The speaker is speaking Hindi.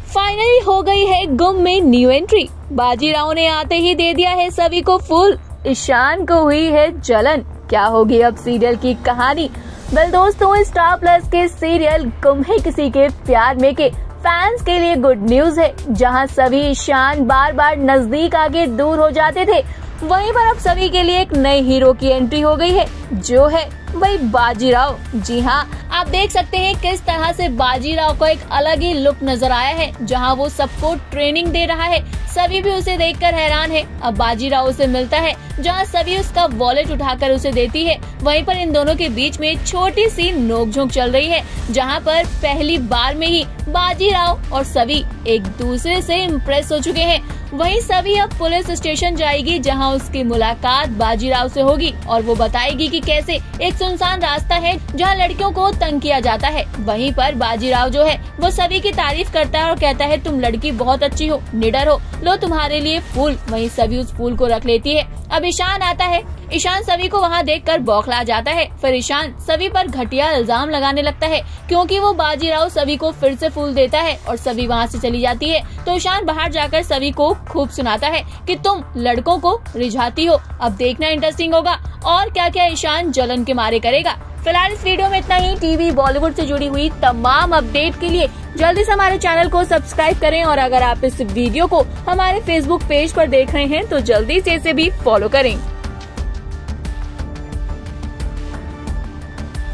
फाइनली हो गई है गुम में न्यू एंट्री। बाजीराव ने आते ही दे दिया है सभी को फूल। ईशान को हुई है जलन। क्या होगी अब सीरियल की कहानी? वेल दोस्तों, स्टार प्लस के सीरियल गुम है किसी के प्यार में के फैंस के लिए गुड न्यूज है। जहां सभी ईशान बार बार नजदीक आके दूर हो जाते थे, वहीं पर अब सभी के लिए एक नए हीरो की एंट्री हो गई है, जो है वही बाजीराव। जी हाँ, आप देख सकते हैं किस तरह से बाजीराव को एक अलग ही लुक नजर आया है, जहां वो सबको ट्रेनिंग दे रहा है। सभी भी उसे देखकर हैरान है। अब बाजीराव उसे मिलता है, जहां सभी उसका वॉलेट उठाकर उसे देती है। वहीं पर इन दोनों के बीच में छोटी सी नोकझोंक चल रही है, जहां पर पहली बार में ही बाजीराव और सभी एक दूसरे से इम्प्रेस हो चुके हैं। वहीं सभी अब पुलिस स्टेशन जाएगी, जहां उसकी मुलाकात बाजीराव से होगी और वो बताएगी कि कैसे एक सुनसान रास्ता है जहां लड़कियों को तंग किया जाता है। वहीं पर बाजीराव जो है वो सभी की तारीफ करता है और कहता है, तुम लड़की बहुत अच्छी हो, निडर हो, लो तुम्हारे लिए फूल। वहीं सभी उस फूल को रख लेती है। अब ईशान आता है। ईशान सभी को वहाँ देखकर बौखला जाता है। फिर ईशान सभी पर घटिया इल्जाम लगाने लगता है, क्योंकि वो बाजीराव सभी को फिर से फूल देता है और सभी वहाँ से चली जाती है। तो ईशान बाहर जाकर सभी को खूब सुनाता है कि तुम लड़कों को रिझाती हो। अब देखना इंटरेस्टिंग होगा और क्या क्या ईशान जलन के मारे करेगा। फिलहाल इस वीडियो में इतना ही। टीवी बॉलीवुड से जुड़ी हुई तमाम अपडेट के लिए जल्दी से हमारे चैनल को सब्सक्राइब करें और अगर आप इस वीडियो को हमारे फेसबुक पेज पर देख रहे हैं तो जल्दी से इसे भी फॉलो करें।